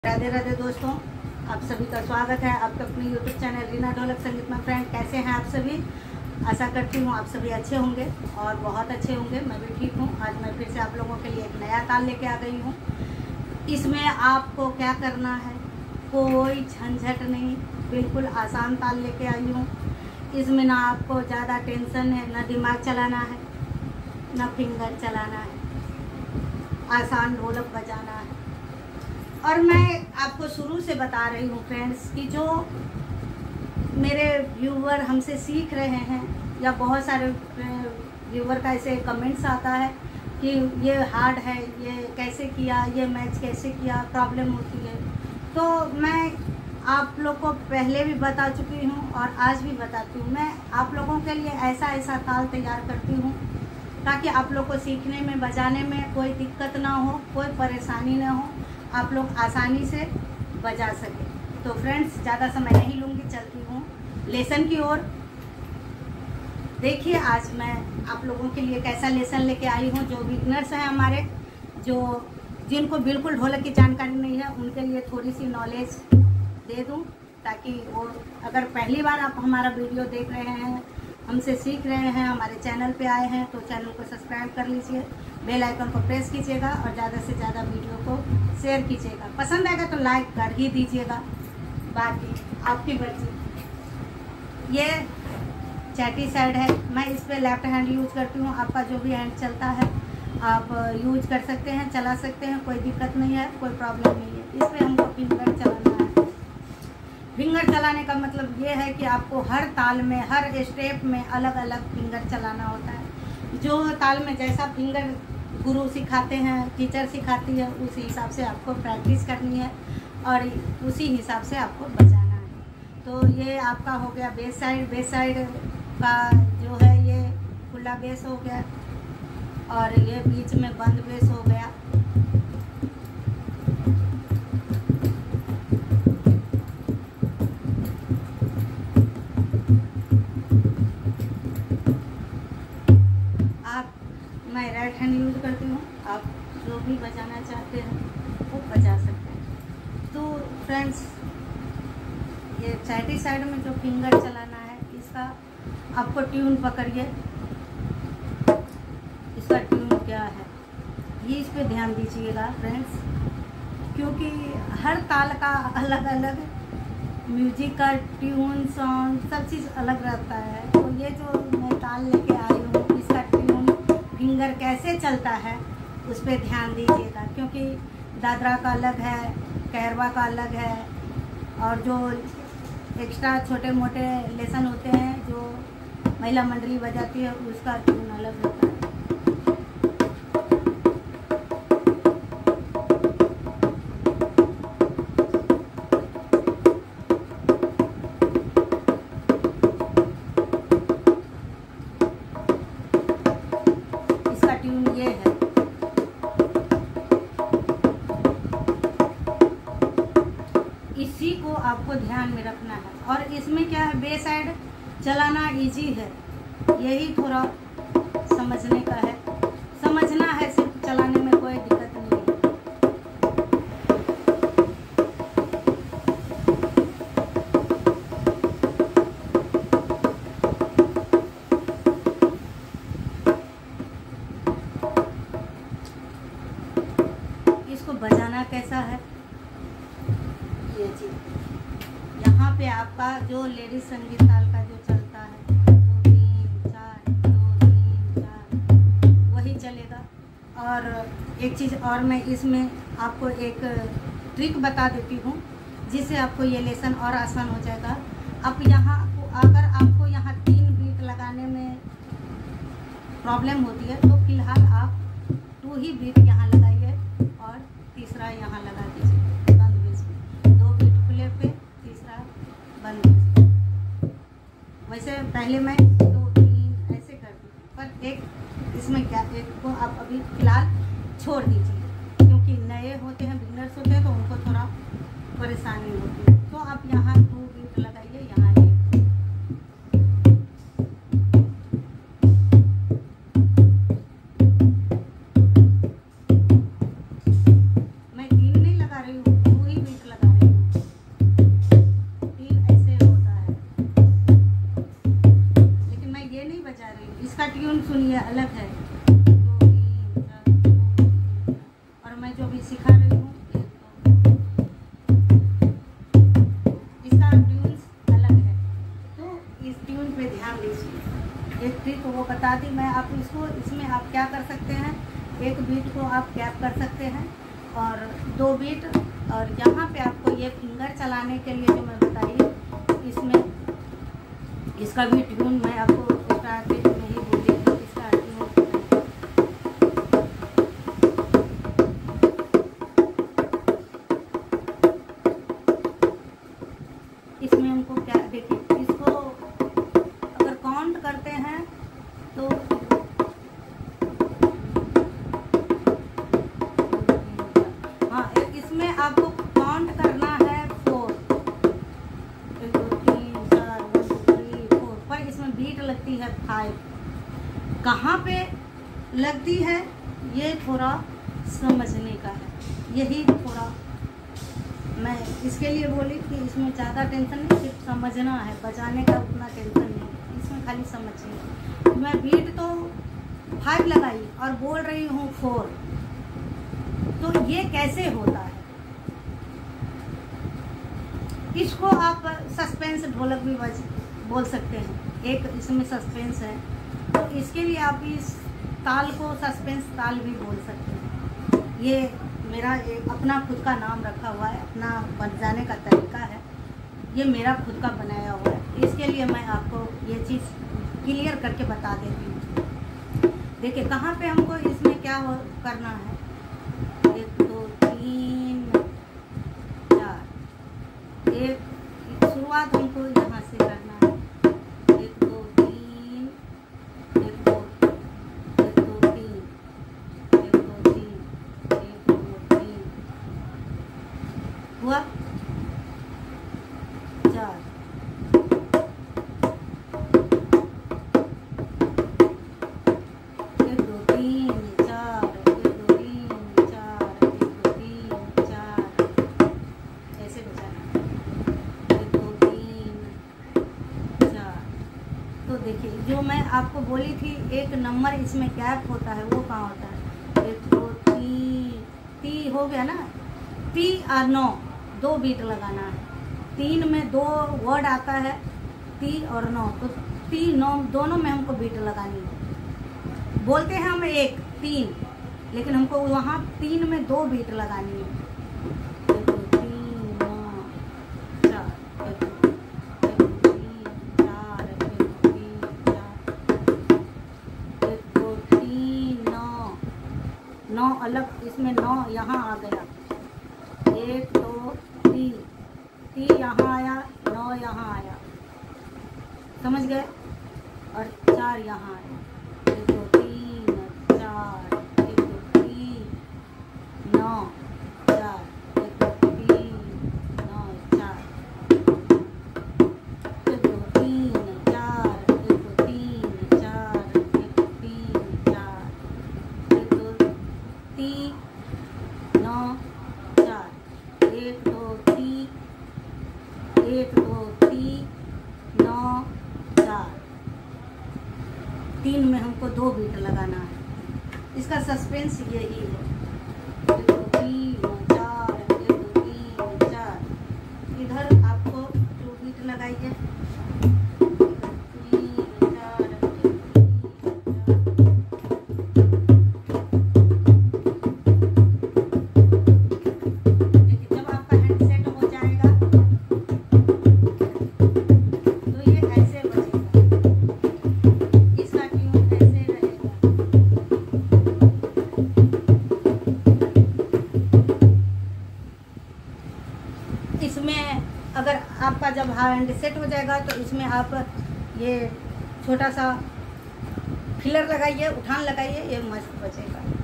राधे राधे दोस्तों, आप सभी का स्वागत है आपके अपने यूट्यूब चैनल रीना ढोलक संगीत में। फ्रेंड, कैसे हैं आप सभी? आशा करती हूँ आप सभी अच्छे होंगे और बहुत अच्छे होंगे। मैं भी ठीक हूँ। आज मैं फिर से आप लोगों के लिए एक नया ताल लेके आ गई हूँ। इसमें आपको क्या करना है, कोई झंझट नहीं, बिल्कुल आसान ताल लेके आई हूँ। इसमें ना आपको ज़्यादा टेंशन है, ना दिमाग चलाना है, ना फिंगर चलाना है, आसान ढोलक बजाना है। और मैं आपको शुरू से बता रही हूँ फ्रेंड्स कि जो मेरे व्यूवर हमसे सीख रहे हैं, या बहुत सारे व्यूवर का ऐसे कमेंट्स आता है कि ये हार्ड है, ये कैसे किया, ये मैच कैसे किया, प्रॉब्लम होती है। तो मैं आप लोग को पहले भी बता चुकी हूँ और आज भी बताती हूँ। मैं आप लोगों के लिए ऐसा ताल तैयार करती हूँ ताकि आप लोग को सीखने में, बजाने में कोई दिक्कत ना हो, कोई परेशानी ना हो, आप लोग आसानी से बजा सकें। तो फ्रेंड्स, ज़्यादा समय नहीं लूँगी, चलती हूँ लेसन की ओर। देखिए आज मैं आप लोगों के लिए कैसा लेसन लेके आई हूँ। जो बिगनर्स हैं हमारे, जिनको बिल्कुल ढोलक की जानकारी नहीं है, उनके लिए थोड़ी सी नॉलेज दे दूँ, ताकि वो अगर पहली बार आप हमारा वीडियो देख रहे हैं, हमसे सीख रहे हैं, हमारे चैनल पे आए हैं, तो चैनल को सब्सक्राइब कर लीजिए, बेल आइकन को प्रेस कीजिएगा और ज़्यादा से ज़्यादा वीडियो को शेयर कीजिएगा। पसंद आएगा तो लाइक कर ही दीजिएगा। बाकी आपकी मर्जी। ये चैटी साइड है, मैं इस पर लेफ्ट हैंड यूज करती हूँ। आपका जो भी हैंड चलता है आप यूज कर सकते हैं, चला सकते हैं, कोई दिक्कत नहीं है, कोई प्रॉब्लम नहीं है। इस पर हमको फिंगर चलाना है। फिंगर चलाने का मतलब ये है कि आपको हर ताल में, हर स्टेप में अलग अलग फिंगर चलाना होता है। जो ताल में जैसा फिंगर गुरु सिखाते हैं, टीचर सिखाती है, उसी हिसाब से आपको प्रैक्टिस करनी है और उसी हिसाब से आपको बजाना है। तो ये आपका हो गया बेस साइड। बेस साइड का जो है ये खुला बेस हो गया और ये बीच में बंद बेस हो गया। मैं राइट हैंड यूज करती हूँ, आप जो भी बजाना चाहते हैं वो बजा सकते हैं। तो फ्रेंड्स, ये चैटी साइड में जो फिंगर चलाना है, इसका आपको ट्यून पकड़िए, इसका ट्यून क्या है ये इस पे ध्यान दीजिएगा फ्रेंड्स, क्योंकि हर ताल का अलग अलग म्यूजिक का ट्यून, साउंड, सब चीज़ अलग रहता है। तो ये जो मैं ताल लेके आई हूँ, इसका ट्यून, फिंगर कैसे चलता है उस पर ध्यान दीजिएगा, क्योंकि दादरा का अलग है, कैरवा का अलग है, और जो एक्स्ट्रा छोटे मोटे लेसन होते हैं जो महिला मंडली बजाती है, उसका ट्यून अलग होता है। इसका ट्यून ये है। इसी को आपको ध्यान में रखना है। और इसमें क्या है, बेस साइड चलाना इजी है, यही थोड़ा समझने का है। समझना है, सिर्फ चलाने में कोई दिक्कत नहीं है। इसको बजाना कैसा है, ये चीज यहाँ पे आपका जो लेडीज संगीत ताल का जो चलता है 2 3 4 2 3 4 वही चलेगा। और एक चीज़ और, मैं इसमें आपको एक ट्रिक बता देती हूँ जिससे आपको ये लेसन और आसान हो जाएगा। आप यहाँ, अगर आपको यहाँ 3 बीट लगाने में प्रॉब्लम होती है तो फिलहाल आप 2 ही बीट यहाँ लगाइए और तीसरा यहाँ लगा दीजिए बंद बेस में। 2 बीट खुले पे, तीसरा बंद बेस। वैसे पहले मैं 2 3 ऐसे करती हूँ, पर एक इसमें क्या, एक को आप अभी फिलहाल छोड़ दीजिए, क्योंकि नए होते हैं, बिगनर्स होते हैं, तो उनको थोड़ा परेशानी होती है। तो आप यहाँ 2 बीट लगाइए, यहाँ मैं 3 नहीं लगा रही हूँ, 2 ही बीट बता दी मैं। आप इसको इसमें आप क्या कर सकते हैं, एक बीट को आप कैप कर सकते हैं और 2 बीट, और यहाँ पे आपको ये फिंगर चलाने के लिए जो मैं बताई, इसमें इसका भी ट्यून मैं आपको स्टार्टिंग में ही बोली थी, इसका ट्यून इसमें हमको क्या, देखिए इसको अगर काउंट करते हैं तो हाँ, इसमें आपको काउंट करना है 4, 1 2 3 4 1 2 3 4, पर इसमें बीट लगती है 5। कहाँ पे लगती है ये थोड़ा समझने का है, यही थोड़ा मैं इसके लिए बोली कि इसमें ज़्यादा टेंशन नहीं, सिर्फ समझना है, बजाने का उतना टेंशन नहीं, इसमें खाली समझिए। मैं बीट तो 5 लगाई और बोल रही हूँ 4, तो ये कैसे होता है? इसको आप सस्पेंस ढोलक भी बोल सकते हैं, एक इसमें सस्पेंस है, तो इसके लिए आप इस ताल को सस्पेंस ताल भी बोल सकते हैं। ये मेरा एक अपना खुद का नाम रखा हुआ है, अपना बजाने का तरीका है, ये मेरा खुद का बनाया हुआ है। इसके लिए मैं आपको ये चीज़ क्लियर करके बता देती हूँ। देखिए कहाँ पे हमको इसमें क्या करना है, 1 2 3 4, एक शुरुआत हमको यहाँ से करना है, 1 2 3 1 2 1 2 3 1 2 3 1 2 3 हुआ 4। तो देखिए जो मैं आपको बोली थी एक नंबर इसमें कैप होता है, वो कहाँ होता है, 1 2 3 टी हो गया ना, टी और 9 2 बीट लगाना है। 3 में 2 वर्ड आता है, टी और 9, तो टी 9 दोनों में हमको बीट लगानी है। बोलते हैं हम 1 3, लेकिन हमको वहाँ 3 में 2 बीट लगानी है। 1 2 3 9 4 1 2 3 4 1 2 3 9 9 अलग, इसमें 9 यहाँ आ गया, 1 2 3 3 यहाँ आया, 9 यहाँ आया, समझ गए, और 4 यहाँ आया, 1 2 3 4 1 2 3 9 4 1 2 3 9 4 1 2 3 4 1 2 3 4 1 2 3 4 1 2 3 9 4 1 2 3 1 2 3 9 4, 3 में हमको 2 बीट लगाना है। इसका सस्पेंस यही है, 1 2 3 4 1 2 3 4, इधर आपको 2 बीट लगाइए, 3 4 देखिए जब आपका हैंड सेट हो जाएगा तो ये ऐसे बजेगा, इसका ट्यून ऐसे रहेगा। इसमें अगर आपका जब हैंड सेट हो जाएगा तो इसमें आप ये छोटा सा फिलर लगाइए, उठान लगाइए, ये मस्त बजेगा।